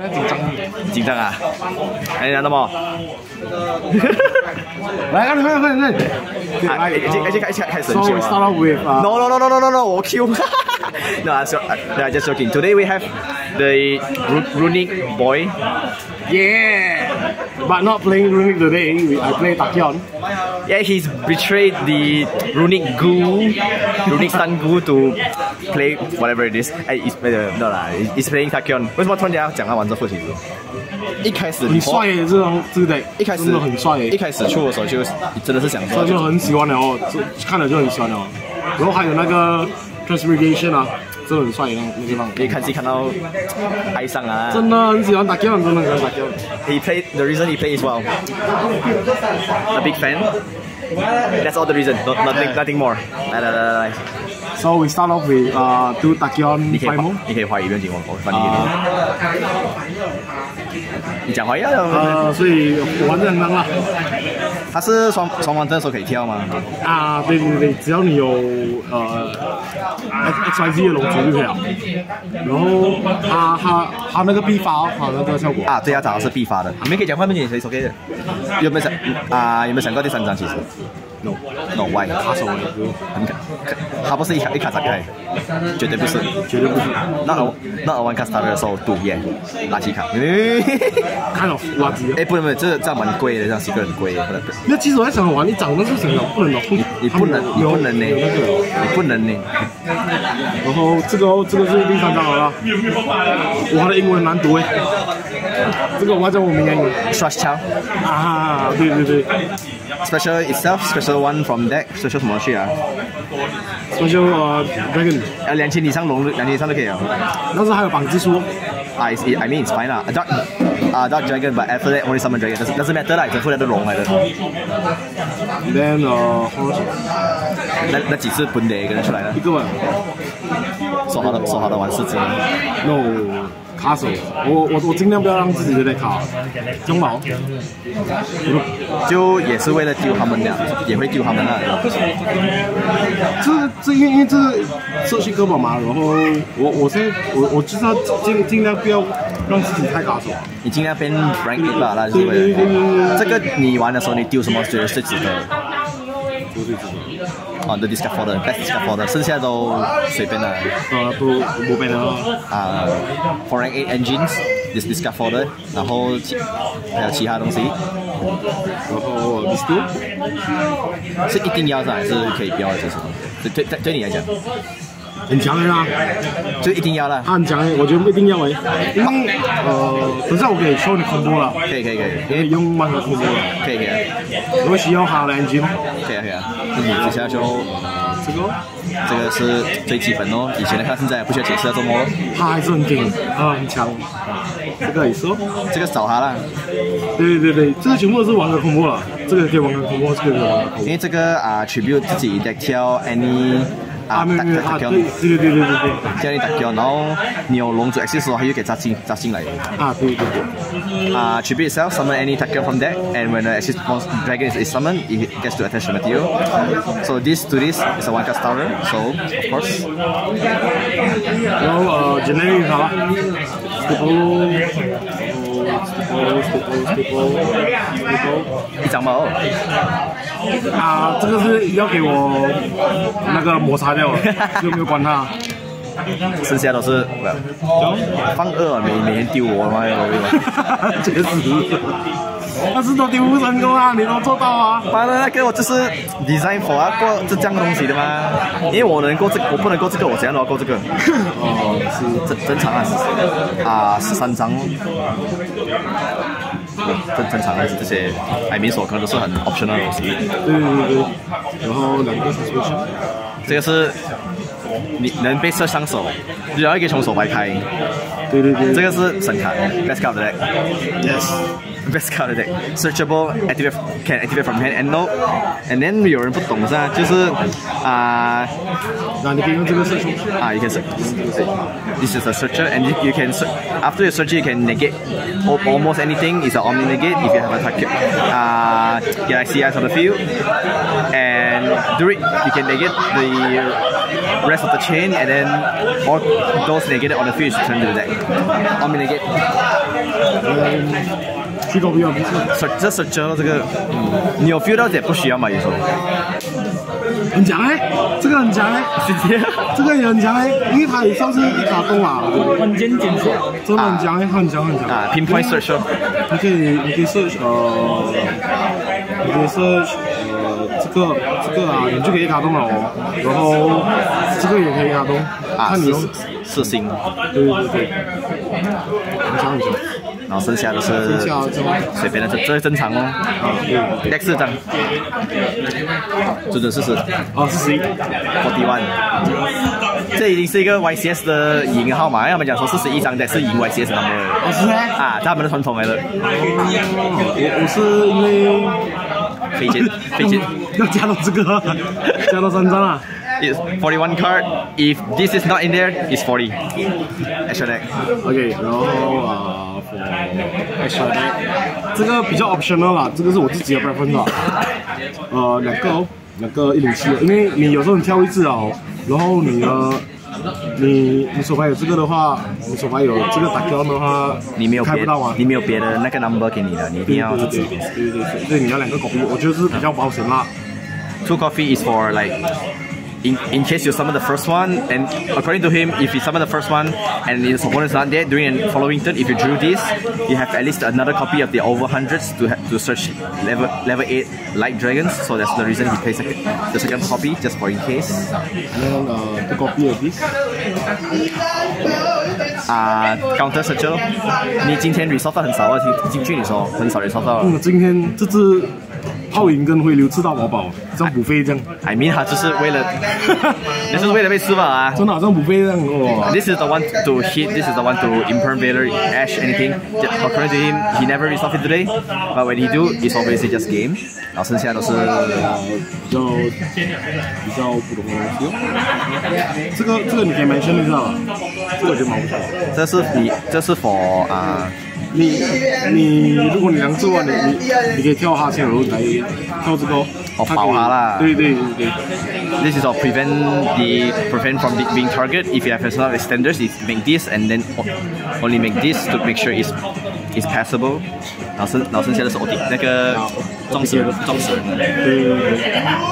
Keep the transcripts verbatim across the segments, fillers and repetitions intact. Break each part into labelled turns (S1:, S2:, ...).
S1: 紧张，
S2: 紧张啊！哎，那么，
S1: 来，快点，快点，快点！
S2: 啊，已经已经开始开始
S1: So we start off with uh,
S2: no no no no no no no 我 Q no so uh, just joking. Today we have the runic boy.
S1: yeah, but not playing runic today. We, I play Tachyon.
S2: Yeah, he's betrayed the runic goo, runic stun goo to play whatever it is. 哎，呃，no 啦 ，he's playing Tachyon. 为什么突然间讲他玩这副棋子？一开始
S1: 很帅耶，这种这个得
S2: 一开始
S1: 真的很帅耶。
S2: 一开始出的时候就真的是想说，
S1: 就很喜欢了哦，看了就很喜欢了。然后还有那个 transmigration 啊，真的很帅那那个地方。
S2: 可以看戏看到爱上啊，
S1: 真的很喜欢打 Tachyon， 真的很喜欢打 Tachyon。
S2: He played the reason he plays well. A big fan. That's all the reason. No, nothing, nothing more. 来来来来来。
S1: So we start off with uh do Tachyon
S2: 你可以
S1: final。
S2: 你可以华语不用紧，我我翻译给你。你讲华语啊？
S1: 呃，所以我玩的很难啦。
S2: 他是双双方阵的时候可以跳吗？
S1: 啊，对对对，只要你有呃 X Y Z 的龙族就可以了。然后他他他那个必发哦，他那个效果
S2: 啊，对啊，找的是必发的。你们可以讲话不？你可以 OK 的。有没有想啊？有没有想过第三张其实
S1: ？No
S2: No why？
S1: 卡手
S2: 很可，他不是一卡一卡展开，绝对不是，
S1: 绝对不是。
S2: 那那玩卡 star 的时候赌耶，垃圾卡。
S1: 看到垃圾。
S2: 哎，不能不能，这这样蛮贵的，这样是一个很贵的。
S1: 那其实我在想玩，你长得是什么？不能哦，
S2: 你你不能你不能呢，你不能呢。
S1: 然后这个这个是第三张好了，我的英文难读哎，这个我要叫我明年
S2: Trust 枪
S1: 啊，对对对
S2: ，Special itself, Special one from deck, Special 什么去啊
S1: ，Special 呃 Dragon，
S2: 呃两千以上龙，两千以上都可以啊。
S1: 但是还有绑之书。
S2: 啊 ，I I mean it's fine 啦 ，Dark 啊 Dark Dragon, but after that only summon Dragon， 但是但是 matter 啦，全部都是龙来的。
S1: Then 呃，
S2: 那那几次本地跟他出来了？
S1: 一个吧。
S2: 说好的说好的玩四只
S1: ，No。卡手，我我我尽量不要让自己在卡，中毛，
S2: 就也是为了丢他们俩，也会丢他们那。
S1: 这这因为因为这个社区胳膊嘛，然后我我现在我我就是要尽尽量不要让自己太卡手。
S2: 你尽量变 rank it 吧，那就是为了。这个你玩的时候你丢什么觉得最值得？
S1: 丢最值得。
S2: 哦 ，the discard for the best discard for the， 剩下都随便啦。
S1: 呃，都不变的
S2: 啊 ，for rank eight engines，this discard for the， 然后其还有其他东西。
S1: 然后 this two
S2: 是一定要的还是可以不要的？就是对对对对你来讲，
S1: 很强的啊，
S2: 就一定要啦。
S1: 他很强诶，我觉得一定要诶，因为呃，等下我可以 show 你 combo 了。
S2: 可以可以可以，
S1: 可以用慢的 combo 了。
S2: 可以可以。
S1: 如果需要好的 engine，
S2: 可以啊可以啊。那你接下来就
S1: 这个，
S2: 这个是最基本哦，以前的看现在不需要解释要做么。
S1: 他还是很顶啊，很强。这个也是哦，
S2: 这个找他啦。
S1: 对对对，这个全部都是玩个 combo 了，这个可以玩个 combo， 这个可以玩个 combo。
S2: 因为这个啊 tribute 自己 deck 挑 any。啊，
S1: 没有没有啊，对对对对对对，
S2: 叫你打掉，然后你有龙族 access 的时候，它又给扎进扎进来。
S1: 啊，对对对。
S2: 啊 ，tribute itself summon any Tachyon from deck, and when the access dragon is summoned, it gets to attach the material. So this to this is a one card starter. So of course.
S1: 然后呃 ，generic 好了 ，staple， staple staple staple staple，
S2: 一张吗？
S1: 啊，这个是要给我那个摩擦掉了，就没有管它。
S2: 剩下都是放二，每每天丢我妈呀！
S1: 确实，但是都丢不成功啊，你都做到啊。
S2: 妈的，那个我就是 design for 啊过这这样东西的嘛，因为我能过这个，我不能过这个，我怎样都要过这个。哦，是正正常啊，啊十三张。正正常的这些海绵锁可能都是很 optional 的东西。
S1: 对对对，然后两个 suspension，
S2: 这个是你能被射上手，只要可以从手牌开。
S1: 对对对，
S2: 这个是神卡 ，best card of the deck。Yes。Best card of the deck, searchable, activate can activate from hand and no, and then 有人不懂是吧？就是啊，
S1: 那你可以用这个 search
S2: 啊， you can search. This is a searcher, and you, you can after you search, you can negate almost anything. It's an omni negate if you have a Tachyon, uh, Galaxy Eyes on the field, and do it. You can negate the rest of the chain, and then all those negated on the field is returned to the deck. Omni negate.
S1: 嗯，去狗比较不错。
S2: 这 searcher 这个，嗯，你有 feel 到也不需要嘛？有时候
S1: 很强哎，这个很强哎，这个也很强哎，因为它也算是一卡通啊，
S3: 关键检索，
S1: 真的很强哎，很强很强
S2: 啊 ，pinpoint search，
S1: 你可以你可以 search 呃，你可以 search 呃这个这个啊，你就可以卡通了哦，然后这个也可以卡通，看你用
S2: 四星，
S1: 对对对，很强很强。
S2: 然后剩下的是随便的，这这正常哦。啊，对 ，X 四张，准准四十。
S1: 哦，四十一
S2: ，forty one。这已经是一个 Y C S 的赢号码，他们讲说四十一张才是赢 Y C S number。
S1: 哦，是吗？
S2: 啊，他们的传统来的。
S1: 我我是因为
S2: 费劲费劲，
S1: 要加到这个，加到三张啊。
S2: It's forty-one card. If this is not in there, it's forty. Extra deck.
S1: OK， 然后啊 ，for extra deck， 这个比较 optional 啦，这个是我自己的 preference 啦。呃，两个哦，两个一零七，因为你有时候你跳一次哦，然后你呢，你你手牌有这个的话，你手牌有这个 Tachyon 的话，
S2: 你没有
S1: 开不到啊，
S2: 你没有别的那个 number 给你的，你一定要自己。
S1: 对对对，所以你要两个 copy， 我觉得是比较保险啦。
S2: Two coffee is for like. In, in case you summon the first one, and according to him, if you summon the first one and his opponent's not there, during the following turn, if you drew this, you have at least another copy of the over hundreds to to search level level eight light dragons. So that's the reason he plays the second copy, just for in case.
S1: And then uh, the copy of this.
S2: 啊、uh, ，counter searcher， 你今天 resolve 到很少啊，进去你说很少 resolve 到了。
S1: 嗯，今天这只泡影跟灰流吃到饱饱，像补费这样。
S2: I mean， 他就是为了，你是为了被吃饱啊。
S1: 真的好像补费这样哦。
S2: This is the one to hit. This is the one to imperm Vader, Ash, anything. According to him, he never resolved it today. But when he do, it's obviously just game. 然后剩下都是
S1: 比较比较普通的东西哦。这个这个你可以 mention 一下吧，这个我觉得蛮不错。
S2: 这是你，这是 for 啊、uh,。
S1: 你你如果你能做啊，你你你可以跳哈欠，然后来跳这个哦，
S2: 保它啦。
S1: 对对对对。
S2: This is to prevent the prevent from the, being target. If you have personal extenders, is make this and then only make this to make sure it's it's passable. 然后剩然后剩下的是 O D 那个撞死人撞死人。
S1: 对对对。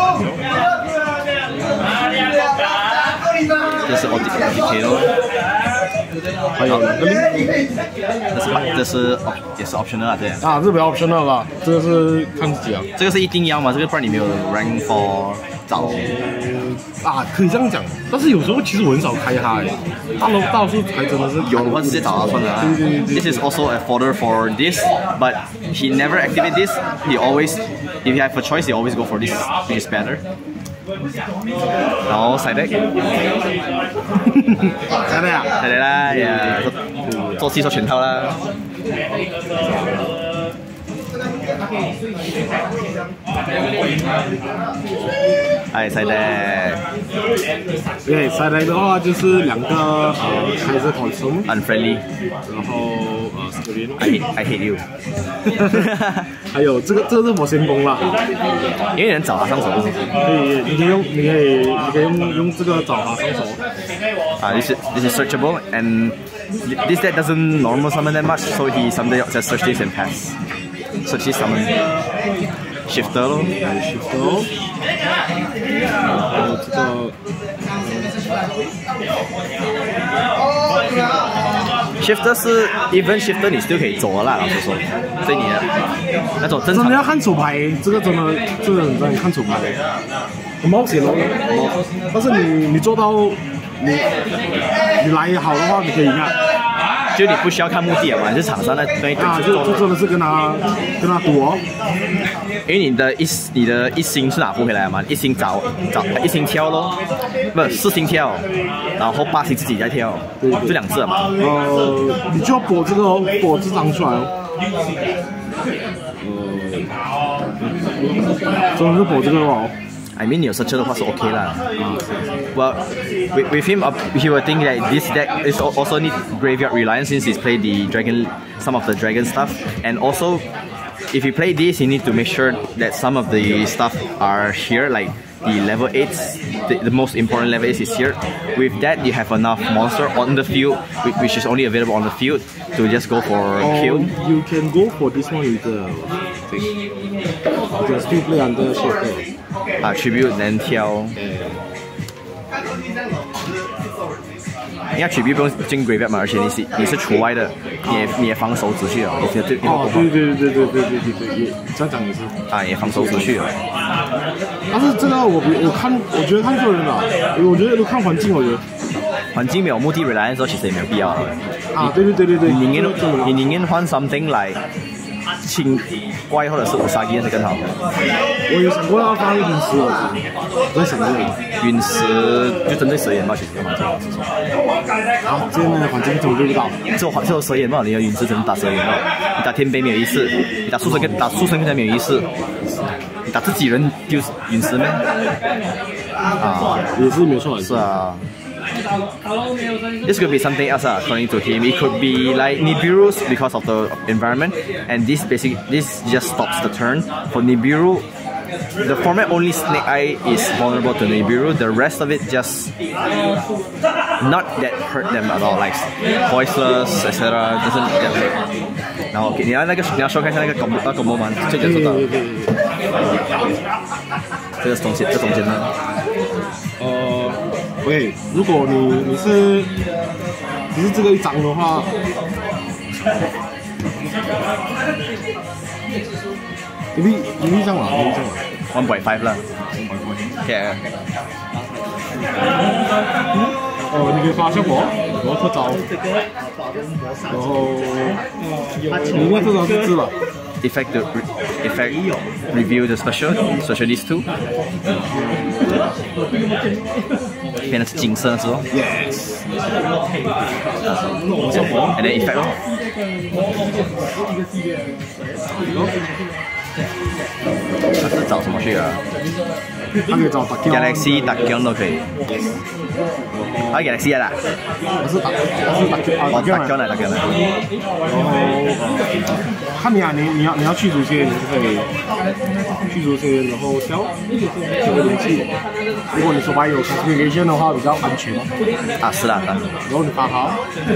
S2: 这是 O D K 咯。
S1: 还有哪个零？
S2: 这是这是也是 optional 啊，对。
S1: 啊，这比较 optional 啦，这个是看自己啊。
S2: 这个是一定要嘛？这个不然你没有 rank for 找。
S1: 啊，可以这样讲，但是有时候其实我很少开它诶，大多大多数还真的是
S2: 有的话直接找他算了啊。
S1: 对对对。
S2: This is also a folder for this, but he never activate this. He always, if you have a choice, he always go for this, which is better. 然后 side deck，
S1: side deck 啊
S2: ，side deck 啦，呀，做做戏做全套啦。哎 ，side deck。
S1: 对 ，side deck 的话就是两个呃开着 consume
S2: unfriendly，
S1: 然后呃 screen。
S2: I hate I hate you 。
S1: 还有这个这个是我先攻啦，
S2: 因为人找他上手。
S1: 可以，你可以用，你可以，你可以用用这个找他上手。
S2: 啊 ，this is this is searchable and this deck doesn't normal summon that much, so he someday just search this and pass. Search this summon. Shifter 咯
S1: ，shifter 咯。然后这个
S2: shifter 是 even shifter 你 still 可以走的啦，老实说，对你的那种正常。
S1: 真的要看手牌，这个真的这个很看手牌，很冒险哦。但是你你做到你你来好的话，你可以看。
S2: 就你不需要看目的嘛，你是场上那那一
S1: 啊，就就真的是跟他跟他赌哦。
S2: 因为你的一你的一星是拿不回来嘛，一星找找一星跳咯，不四星跳，然后八星自己再跳，对对就两次嘛。
S1: 呃，你就要博这个哦，博这张出来哦。呃，真的是博这个哦。
S2: I mean 你有 search 的话是 OK 啦。Well, with, with him, uh, he will think that this deck is also need graveyard reliance since he's played the dragon, some of the dragon stuff, and also if you play this, you need to make sure that some of the stuff are here, like the level eight, the, the most important level eight is here. With that, you have enough monster on the field, which is only available on the field, to just go for
S1: oh,
S2: kill.
S1: You can go for this one with the thing. You can still play under shape.
S2: Ah, tribute then 挑。因为 tribute 不用进 graveyard 嘛，而且你是你是除外的，你也你也防守出去了，你对对
S1: 哦，对对对对对对对对，也这样讲也是
S2: 啊，也防守出去了。
S1: 但是这个我我看我觉得看个人啦，我觉得都看环境，我觉得
S2: 环境没有目的 reliance 的时候，其实也没有必要了。
S1: 啊，对对对对对，
S2: 你宁愿你宁愿换 something 来清怪或者是五杀鸡是更好。
S1: 我有想过要放陨石，我在想这个
S2: 陨石就针对蛇眼嘛，其实环境是说。
S1: 啊，这样的环境怎么对不到？
S2: 这种这种蛇眼嘛，你的陨石只能打蛇眼嘛，你打天杯没有意思，你打树生跟打树生跟没有意思，你打自己人丢陨石咩？啊，
S1: 也是没错，
S2: 是啊。This could be something else, uh, according to him. It could be like Nibiru's because of the environment, and this basic this just stops the turn. For Nibiru, the format only Snake Eye is vulnerable to Nibiru. The rest of it just not that hurt them at all, like voiceless, et cetera. Doesn't that hurt. 然后你要那个你要说看一下那个 combo 那 combo 吗？这就知道。这个中间这中间呢？
S1: 呃。喂，如果你你是你是这个一张的话，你比你比这样嘛，你比这样嘛
S2: one point five 啦 ，yeah。
S1: 哦，你可以发效果，然后特招，然后你那特招是字了。
S2: Effect the effect review the special special these two 变成是金色是哦
S1: Yes
S2: ，and then effect 哦，他是找什么去啊？
S1: 他可以找
S2: Galaxy Tachyon 都可以。啊 Galaxy 啦，
S1: 我是打我是打啊
S2: Tachyon 来 Tachyon 来。
S1: 然后看你啊，你你要你要去除些，你就可以去除些，然后消这个灵气。如果你手牌有 configuration 的话，比较安全。
S2: 啊，是啦，然
S1: 后你发好。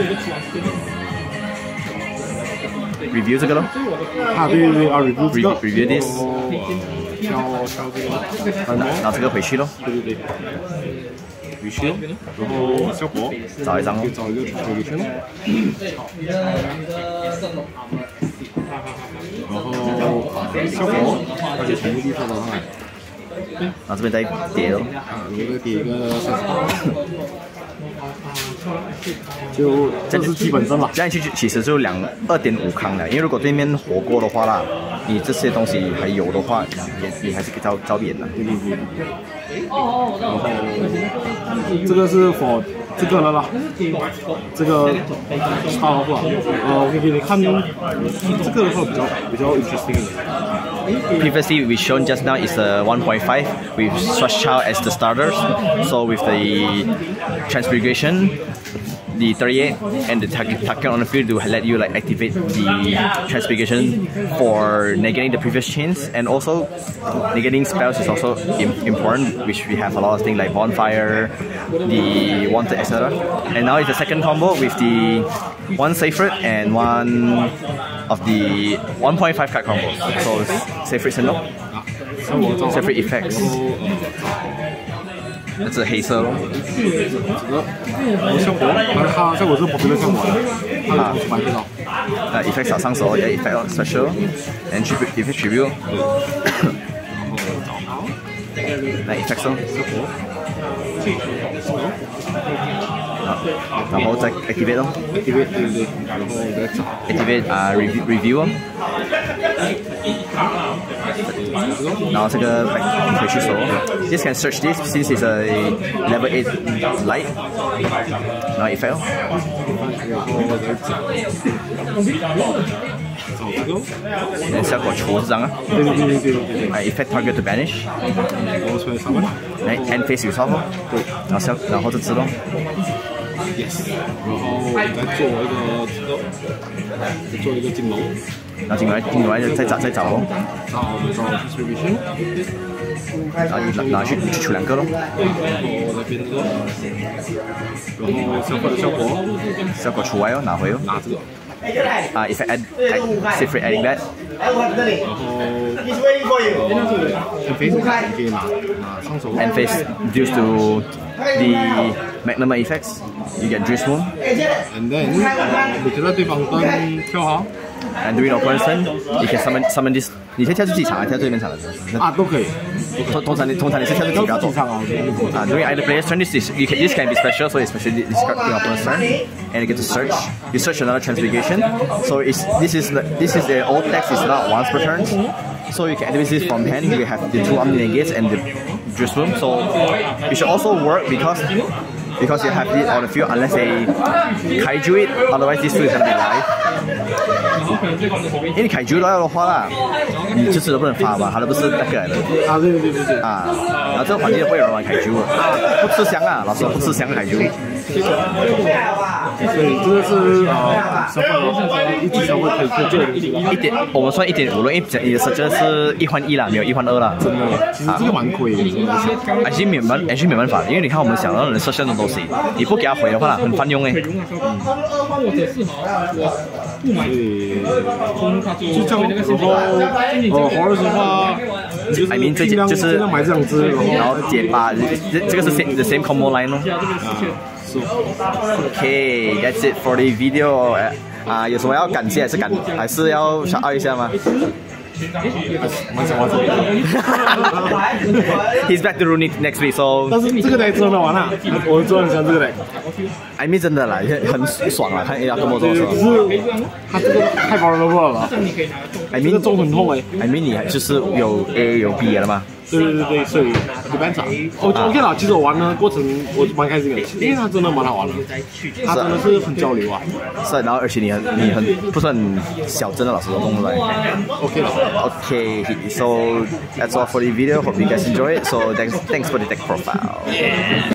S2: review 这个咯。
S1: 啊，对对对，啊 review 这个
S2: review this。
S1: 消消这个，
S2: 拿这个回去咯。
S1: 对对对。回去咯，然后效果
S2: 找一张咯，
S1: 找一个 configuration 咯。然后效果，而且全部地方都上来。
S2: 然后这边再叠咯。
S1: 啊，你这个叠一个三十八。就这是基本上了，
S2: 这样其实其实就两二点五康了，因为如果对面活过的话啦，你这些东西还有的话，你你还是可以招招扁的。
S1: 对对对。然后这个是 for 这个了啦，这个差的话，呃，我给你看这个的话比较比较 interesting 的。
S2: Previously, we shown just now is a one point five with Swashchild as the starters. So with the Transfiguration, the thirty-eight, and the Tachyon on the field to let you like activate the Transfiguration for negating the previous chains, and also negating spells is also important, which we have a lot of things like Bonfire, the Wanted, et cetera. And now it's the second combo with the one Sacred and one of the one point five card combos. So it's Sacred Symbol, Sacred Effects. 这是黑色咯。
S1: 这个效果，它效果是 popular 效果的，它是买不到。
S2: 啊 ，effect 少上手，也 effect special and tribute effect tribute。来 effect 咯，效果。然后再 activate 咯
S1: ，activate 对对，然后再找
S2: activate 啊 review review 哦。然后这个你可以去搜 ，this can search this since it's a level eight light， 然后 effect 哦。然后效果除这张啊。
S1: 对对对对对对。
S2: 哎 ，effect target to banish。
S1: 然后出来三万。
S2: 哎 ，end phase yourself 哦。
S1: 对。
S2: 然后效，然后这只咯。
S1: Yes， 然后再做一个这个，再做一个金龙。
S2: 然后进来进来再找再找咯。
S1: 然后我们找 distribution。
S2: 然后你拿拿去去出两个咯。
S1: 然后那边这个，然后效果的效果，
S2: 效果出来哦，拿回哦。
S1: 拿这个。
S2: 啊 ，effect add safe adding that。
S1: 然后 and face 可以拿拿上手。
S2: And face due to the magnum effects, you get drift moon.
S1: And then 你觉得对方灯跳好
S2: ？And during operation, you can summon summon this. 你可以跳出几场啊？跳对面场的。
S1: 啊，都可以。
S2: 通通常你通常你是跳出几个
S1: 场啊？
S2: 啊 ，during either player's turn, this is you can this can be special, so especially this card during opponent's turn, and you get to search. You search another transfiguration. So it's this is the this is the old text is not once per turn. So you can activate this from hand. You have the two omni negates and the drift room. So it should also work because because you have it on the field unless they kaiju it. Otherwise, this two is gonna be live. 因为凯局都要的话啦，你这次都不能发吧，它都不是那个来的。
S1: 啊，对对对对对。
S2: 啊，然后这个环境都不会有人玩凯局啊，不吃香啊，老师不吃香凯局。
S1: 所以这个是啊，消费一级消费可以可以做的
S2: 一点，我们算一点五了，因为你的设置是一换一啦，没有一换二啦。
S1: 真的，其实这个蛮亏的。
S2: 而且没办，而且没办法，因为你看我们想让人设置的东西，你不给他回的话，很泛用哎。
S1: 嗯。就这样，然后呃，华人的话，
S2: I mean 这就是
S1: 买这两只，
S2: 然后减八，这这个是 same the same combo line 咯。Okay, that's it for the video. 啊，有什么要感谢还是感还是要shout out一下吗？ He's back to Runic next week, so.
S1: 但是这个 deck 真的玩啊，我真的很喜欢这个 deck。
S2: I mean 真的啦，很爽啊，看 A R 跟我做的时候。
S1: 只是他这个太vulnerable了。I mean 中很痛哎。
S2: I mean 你就是有 A 有 B 了吗？
S1: 对对对对，所以 depends 啊。我 OK 啦，其实我玩的过程我蛮开心的，因为它真的蛮好玩的，它真的是很交流啊。
S2: 是，然后而且你很你很不是很小真的老师都弄出来。
S1: OK 了。
S2: Okay, so that's all for the video. Hope you guys enjoy it. So thanks thanks for the deck profile.